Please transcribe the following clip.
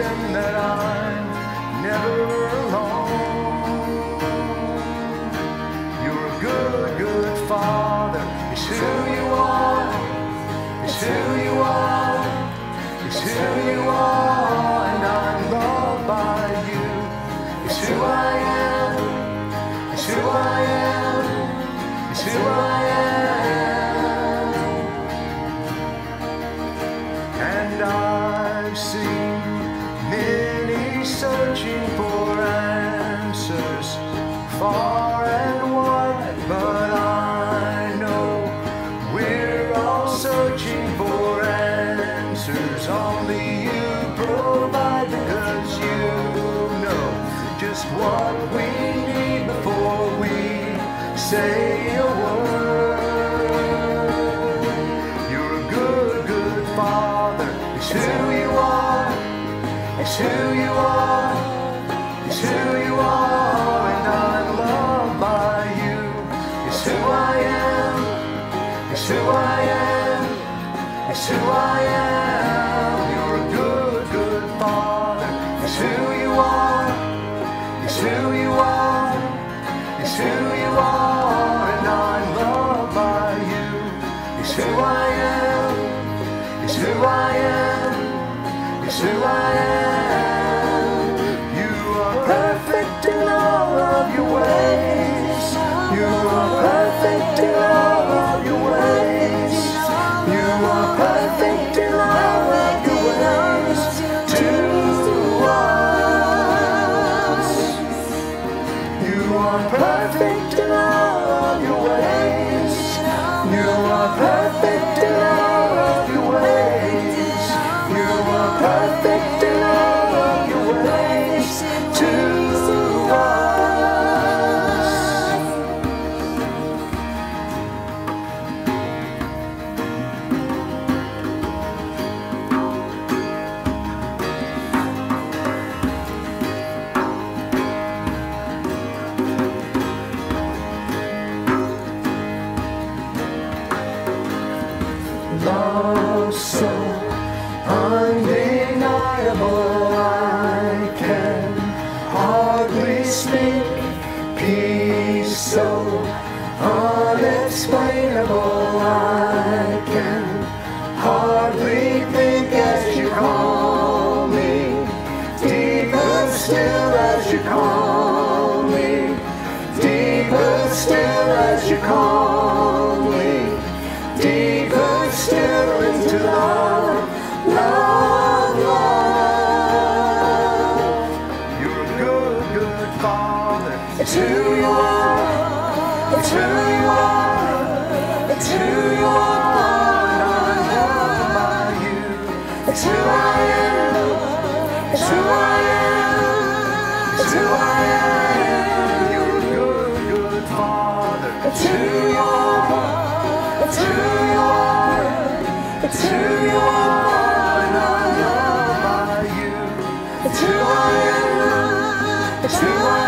and that I'm never alone. You're a good, good Father. It's who you are. It's who you are. It's who you are, and I'm loved by you. It's who I am. It's who I am. It's who I am. And I've seen many searching for answers far and wide, but I know we're all searching for answers. Only you provide, because you know just what we need before we say a word. You're a good, good Father. It's who you are. It's who you are. It's who you are, and I'm loved by you. It's who I am. It's who I am. It's who I am. You're a good, good Father. It's who you are. It's who you are. It's who you are, and I'm loved by you. It's who I am. It's who I am. It's who I am. You are perfect in all of your ways. You are perfect in all of your ways. You are perfect in all of your ways to us. You are perfect in all of your ways. You are perfect in all of your ways. You are perfect in all of your ways to us. Love so undeniable, I can hardly speak. Peace so unexplainable, I can hardly think as you call me. Deeper still as you call me. Deeper still as you call me. Deeper still into love, love, love. You're a good, good Father. It's who you are. It's who you are. It's who you are, and I'm loved by you. It's who I am. It's who I am. It's who I am. You're a good, good Father. It's who you are. It's who you are. It's who you are, and I'm loved by you. It's who I am. It's who I am.